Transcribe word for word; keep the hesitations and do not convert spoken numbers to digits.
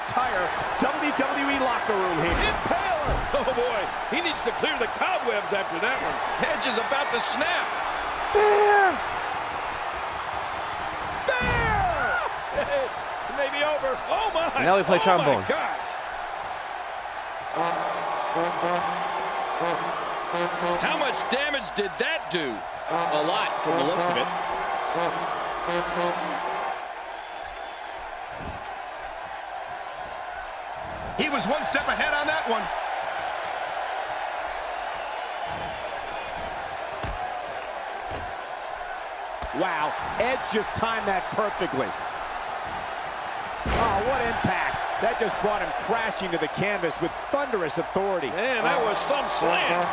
entire W W E locker room here. Impaler! Oh boy, he needs to clear the cobwebs after that one. Edge is about to snap. Spear! Spear! It may be over. Oh my! Now we play oh trombone. My gosh. How much damage did that do? A lot from the looks of it. He was one step ahead on that one. Wow, Edge just timed that perfectly. Oh, what impact. That just brought him crashing to the canvas with thunderous authority. Man, that was some slam.